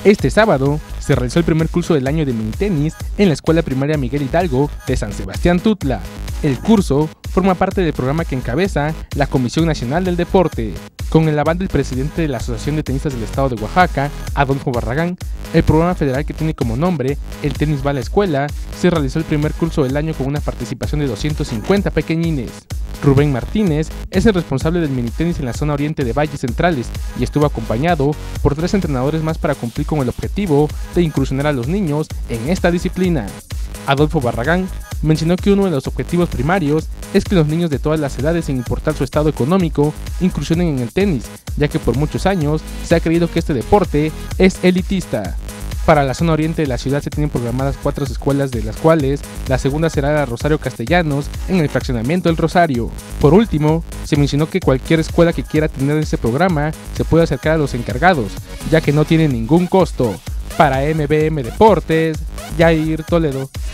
Este sábado se realizó el primer curso del año de minitenis en la Escuela Primaria Miguel Hidalgo de San Sebastián Tutla. El curso forma parte del programa que encabeza la Comisión Nacional del Deporte. Con el aval del presidente de la Asociación de Tenistas del Estado de Oaxaca, Adolfo Barragán, el programa federal que tiene como nombre El Tenis va a la Escuela, se realizó el primer curso del año con una participación de 250 pequeñines. Rubén Martínez es el responsable del minitenis en la zona oriente de Valles Centrales y estuvo acompañado por 3 entrenadores más para cumplir con el objetivo de incursionar a los niños en esta disciplina. Adolfo Barragán mencionó que uno de los objetivos primarios es que los niños de todas las edades, sin importar su estado económico, incursionen en el tenis, ya que por muchos años se ha creído que este deporte es elitista. Para la zona oriente de la ciudad se tienen programadas 4 escuelas, de las cuales la segunda será la Rosario Castellanos en el fraccionamiento del Rosario. Por último, se mencionó que cualquier escuela que quiera tener este programa se puede acercar a los encargados, ya que no tiene ningún costo. Para MBM Deportes, Jair Toledo.